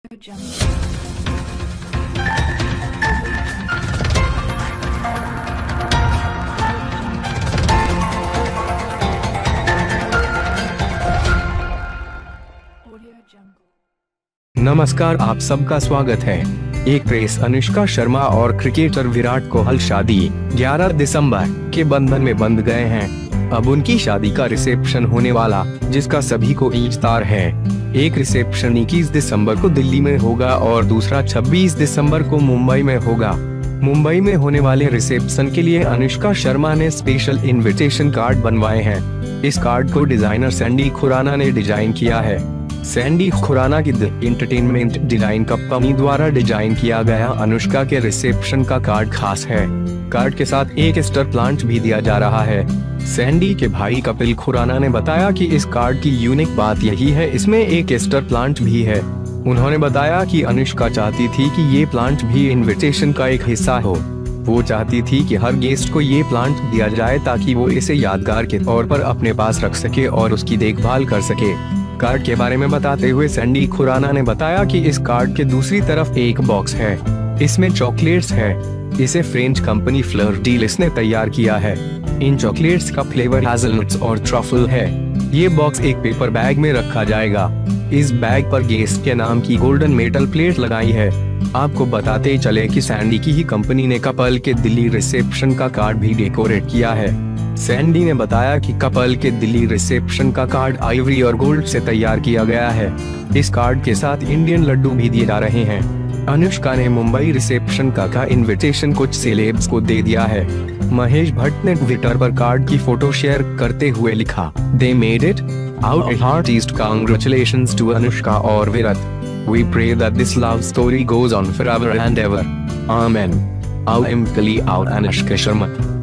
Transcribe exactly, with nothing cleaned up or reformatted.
नमस्कार, आप सबका स्वागत है। एक्ट्रेस अनुष्का शर्मा और क्रिकेटर विराट कोहली शादी ग्यारह दिसंबर के बंधन में बंध गए हैं। अब उनकी शादी का रिसेप्शन होने वाला, जिसका सभी को इंतजार है। एक रिसेप्शन इक्कीस दिसंबर को दिल्ली में होगा और दूसरा छब्बीस दिसंबर को मुंबई में होगा। मुंबई में होने वाले रिसेप्शन के लिए अनुष्का शर्मा ने स्पेशल इनविटेशन कार्ड बनवाए हैं। इस कार्ड को डिजाइनर सैंडी खुराना ने डिजाइन किया है। सैंडी खुराना की द एंटरटेनमेंट डिजाइन कंपनी द्वारा डिजाइन किया गया अनुष्का के रिसेप्शन का कार्ड खास है। कार्ड के साथ एक एस्टर प्लांट भी दिया जा रहा है। सैंडी के भाई कपिल खुराना ने बताया कि इस कार्ड की यूनिक बात यही है, इसमें एक एस्टर प्लांट भी है। उन्होंने बताया कि अनुष्का चाहती थी कि ये प्लांट भी इनविटेशन का एक हिस्सा हो। वो चाहती थी कि हर गेस्ट को ये प्लांट दिया जाए ताकि वो इसे यादगार के तौर पर अपने पास रख सके और उसकी देखभाल कर सके। कार्ड के बारे में बताते हुए सैंडी खुराना ने बताया कि इस कार्ड के दूसरी तरफ एक बॉक्स है। इसमें चॉकलेट्स है। इसे फ्रेंच कंपनी फ्लर डीलिस ने तैयार किया है। इन चॉकलेट्स का फ्लेवर हेज़लनट्स और ट्रफल है। ये बॉक्स एक पेपर बैग में रखा जाएगा। इस बैग पर गेस्ट के नाम की गोल्डन मेटल प्लेट लगाई है। आपको बताते चले कि सैंडी की ही कंपनी ने कपल के दिल्ली रिसेप्शन का कार्ड भी डेकोरेट किया है। सैंडी ने बताया कि कपल के दिल्ली रिसेप्शन का कार्ड आइवरी और गोल्ड से तैयार किया गया है। इस कार्ड के साथ इंडियन लड्डू भी दिए जा रहे हैं। अनुष्का ने मुंबई रिसेप्शन का का इनविटेशन कुछ सेलेब्स को दे दिया है। महेश भट्ट ने ट्विटर पर कार्ड की फोटो शेयर करते हुए लिखा, "They made it. Our heartiest congratulations to Anushka और Virat. We pray that this love story goes on forever and ever. Amen. I am Kapil और Anushka Sharma."